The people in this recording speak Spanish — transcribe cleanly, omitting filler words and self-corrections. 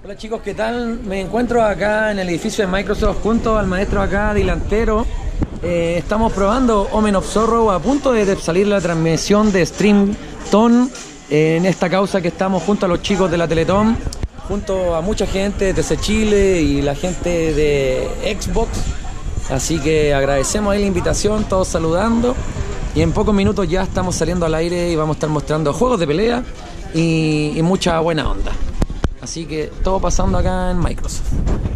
Hola chicos, ¿qué tal? Me encuentro acá en el edificio de Microsoft junto al maestro acá delantero. Estamos probando Omen of Sorrow, a punto de salir la transmisión de StreamTon en esta causa que estamos junto a los chicos de la Teletón, junto a mucha gente de TC Chile y la gente de Xbox. Así que agradecemos ahí la invitación, todos saludando. Y en pocos minutos ya estamos saliendo al aire y vamos a estar mostrando juegos de pelea y mucha buena onda. Así que todo pasando acá en Microsoft.